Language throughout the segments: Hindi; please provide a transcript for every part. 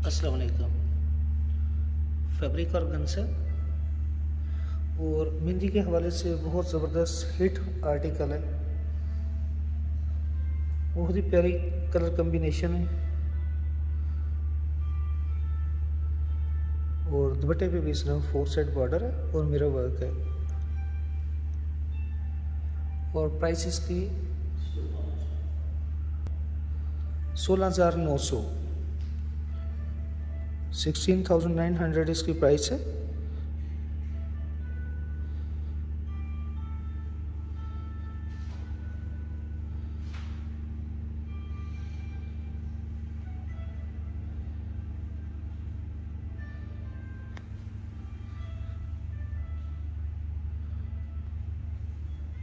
अस्सलाम वालेकुम। फैब्रिक और गन्स है और मेहंदी के हवाले से बहुत ज़बरदस्त हिट आर्टिकल है। बहुत ही प्यारी कलर कम्बिनेशन है और दुपट्टे पे भी इस तरह 4 साइड बॉर्डर है और मिरर वर्क है। और प्राइस इसकी 16,900 16,900 इसकी प्राइस है।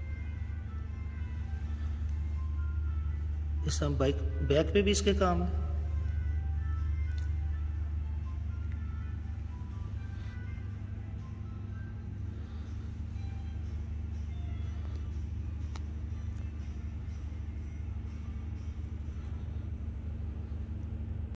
इस बैक पे भी इसके काम है।